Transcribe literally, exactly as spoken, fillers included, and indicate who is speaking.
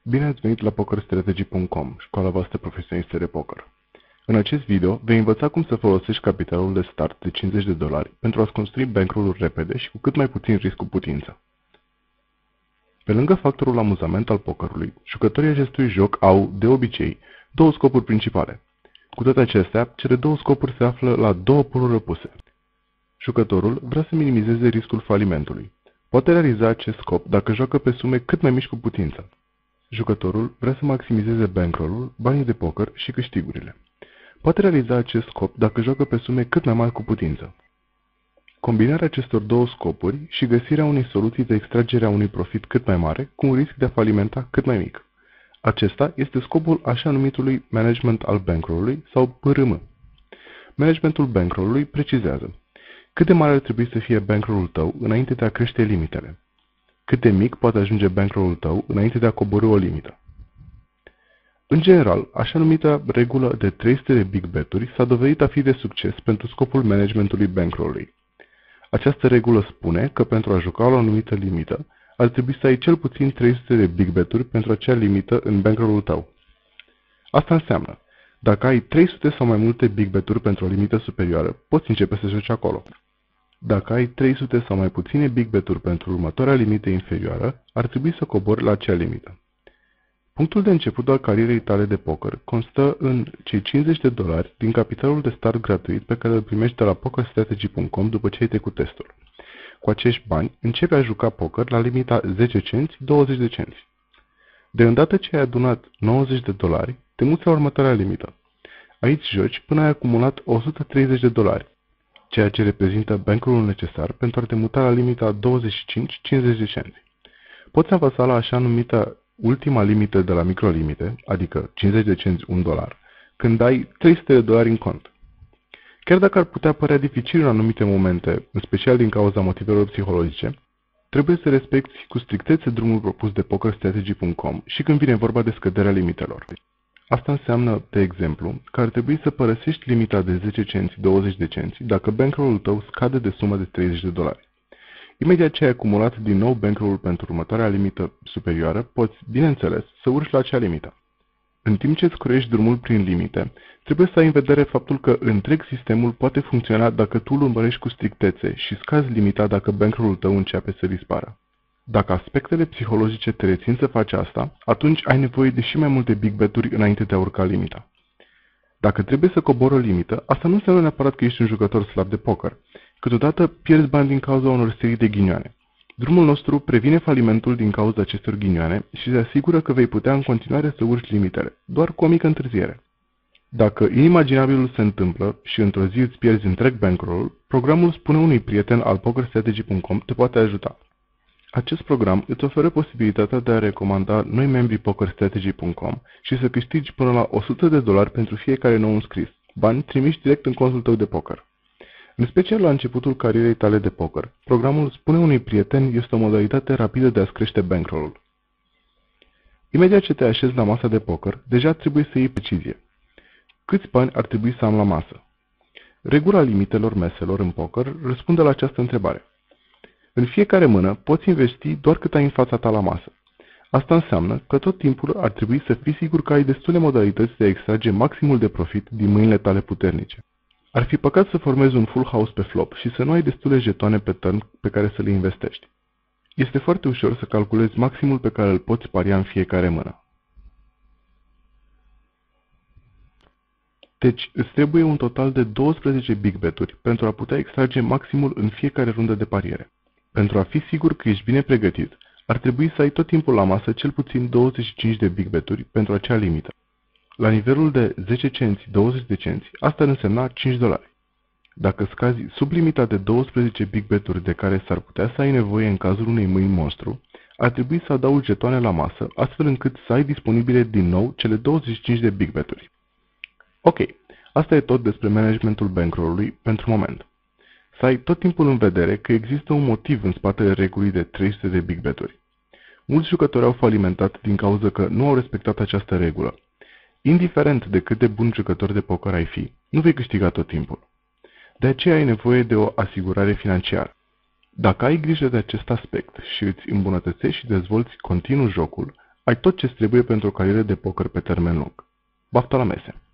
Speaker 1: Bine ați venit la poker strategy punct com, școala voastră profesionistă de poker. În acest video vei învăța cum să folosești capitalul de start de cincizeci de dolari pentru a-ți construi bankroll-uri repede și cu cât mai puțin risc cu putință. Pe lângă factorul amuzament al pokerului, jucătorii acestui joc au, de obicei, două scopuri principale. Cu toate acestea, cele două scopuri se află la două poluri opuse. Jucătorul vrea să minimizeze riscul falimentului. Poate realiza acest scop dacă joacă pe sume cât mai mici cu putință. Jucătorul vrea să maximizeze bankroll-ul, banii de poker și câștigurile. Poate realiza acest scop dacă joacă pe sume cât mai mari cu putință. Combinarea acestor două scopuri și găsirea unei soluții de extragere a unui profit cât mai mare cu un risc de a falimenta cât mai mic. Acesta este scopul așa numitului management al bankroll-ului sau P R M. Managementul bankroll-ului precizează cât de mare ar trebui să fie bankroll-ul tău înainte de a crește limitele. Cât de mic poate ajunge bankroll-ul tău înainte de a coborî o limită. În general, așa numita regulă de trei sute de big bet-uri s-a dovedit a fi de succes pentru scopul managementului bankroll-ului. Această regulă spune că pentru a juca la o anumită limită, ar trebui să ai cel puțin trei sute de big bet-uri pentru acea limită în bankroll-ul tău. Asta înseamnă, dacă ai trei sute sau mai multe big bet-uri pentru o limită superioară, poți începe să joci acolo. Dacă ai trei sute sau mai puține big bet-uri pentru următoarea limită inferioară, ar trebui să cobori la acea limită. Punctul de început al carierei tale de poker constă în cei cincizeci de dolari din capitalul de start gratuit pe care îl primești de la poker strategy punct com după ce ai trecut testul. Cu acești bani, începi a juca poker la limita zece cenți douăzeci de cenți. De îndată ce ai adunat nouăzeci de dolari, te muți la următoarea limită. Aici joci până ai acumulat o sută treizeci de dolari, ceea ce reprezintă bankroll-ul necesar pentru a te muta la limita douăzeci și cinci cincizeci de cenți. Poți învăța la așa numită ultima limită de la microlimite, adică cincizeci de cenți un dolar, când ai trei sute de dolari în cont. Chiar dacă ar putea părea dificil în anumite momente, în special din cauza motivelor psihologice, trebuie să respecti cu strictețe drumul propus de poker strategy punct com și când vine vorba de scăderea limitelor. Asta înseamnă, de exemplu, că ar trebui să părăsești limita de zece cenți douăzeci de cenți dacă bankroll-ul tău scade de sumă de treizeci de dolari. Imediat ce ai acumulat din nou bankroll-ul pentru următoarea limită superioară, poți, bineînțeles, să urci la acea limită. În timp ce îți croiești drumul prin limite, trebuie să ai în vedere faptul că întreg sistemul poate funcționa dacă tu îl urmărești cu strictețe și scazi limita dacă bankroll-ul tău începe să dispară. Dacă aspectele psihologice te rețin să faci asta, atunci ai nevoie de și mai multe big bet-uri înainte de a urca limita. Dacă trebuie să cobori o limită, asta nu înseamnă neapărat că ești un jucător slab de poker. Câteodată pierzi bani din cauza unor serii de ghinioane. Drumul nostru previne falimentul din cauza acestor ghinioane și se asigură că vei putea în continuare să urci limitele, doar cu o mică întârziere. Dacă inimaginabilul se întâmplă și într-o zi îți pierzi întreg bankroll-ul, programul Spune unui prieten al poker strategy punct com te poate ajuta. Acest program îți oferă posibilitatea de a recomanda noi membrii poker strategy punct com și să câștigi până la o sută de dolari pentru fiecare nou înscris, bani trimiși direct în contul tău de poker. În special la începutul carierei tale de poker, programul Spune unui prieten este o modalitate rapidă de a-ți crește bankroll-ul. Imediat ce te așezi la masa de poker, deja trebuie să iei decizie. Câți bani ar trebui să am la masă? Regula limitelor meselor în poker răspunde la această întrebare. În fiecare mână poți investi doar cât ai în fața ta la masă. Asta înseamnă că tot timpul ar trebui să fii sigur că ai destule modalități de a extrage maximul de profit din mâinile tale puternice. Ar fi păcat să formezi un full house pe flop și să nu ai destule jetoane pe turn pe care să le investești. Este foarte ușor să calculezi maximul pe care îl poți paria în fiecare mână. Deci, îți trebuie un total de douăsprezece big bet-uri pentru a putea extrage maximul în fiecare rundă de pariere. Pentru a fi sigur că ești bine pregătit, ar trebui să ai tot timpul la masă cel puțin douăzeci și cinci de big bet-uri pentru acea limită. La nivelul de zece cenți douăzeci de cenți, asta ar însemna cinci dolari. Dacă scazi sub limita de douăsprezece big bet-uri de care s-ar putea să ai nevoie în cazul unei mâini monstru, ar trebui să adaugi jetoane la masă, astfel încât să ai disponibile din nou cele douăzeci și cinci de big bet-uri. Ok, asta e tot despre managementul bankroll-ului pentru moment. Să ai tot timpul în vedere că există un motiv în spatele regulii de trei sute de big bet-uri. Mulți jucători au falimentat din cauza că nu au respectat această regulă. Indiferent de cât de bun jucător de poker ai fi, nu vei câștiga tot timpul. De aceea ai nevoie de o asigurare financiară. Dacă ai grijă de acest aspect și îți îmbunătățești și dezvolți continuu jocul, ai tot ce trebuie pentru o carieră de poker pe termen lung. Baftă la mese!